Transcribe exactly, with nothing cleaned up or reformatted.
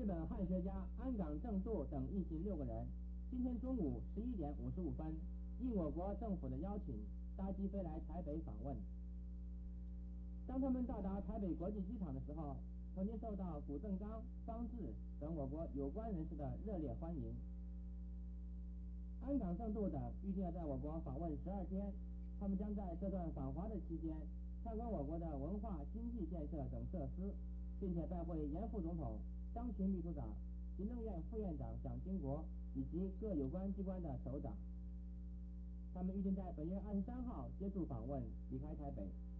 日本汉学家安冈正度等一行六个人，今天中午十一点五十五分，应我国政府的邀请，搭机飞来台北访问。当他们到达台北国际机场的时候，曾经受到谷正刚、方志等我国有关人士的热烈欢迎。安冈正度等预定要在我国访问十二天，他们将在这段访华的期间参观我国的文化经济建设等设施，并且拜会严副总统、当前秘书长、行政院副院长蒋经国以及各有关机关的首长。他们预定在本月二十三号结束访问，离开台北。